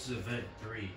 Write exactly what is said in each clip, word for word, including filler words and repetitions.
This is event three.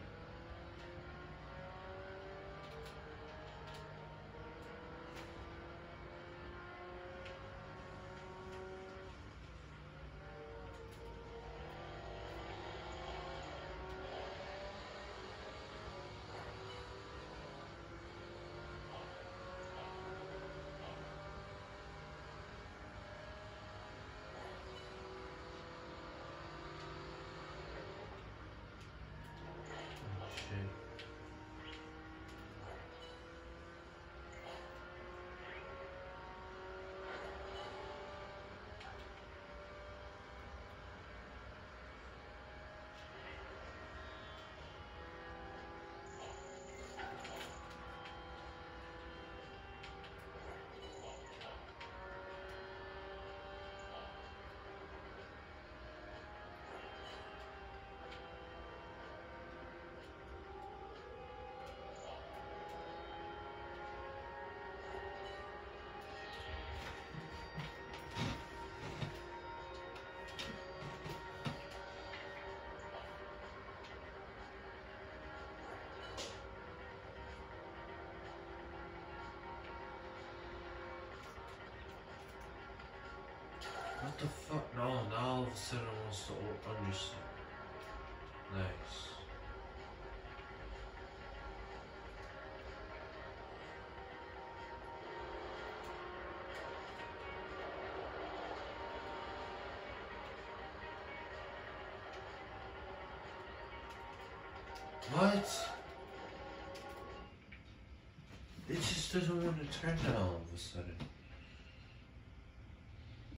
What the fuck? No, now all of a sudden it wants to understand. Nice. What? It just doesn't want to turn now all of a sudden.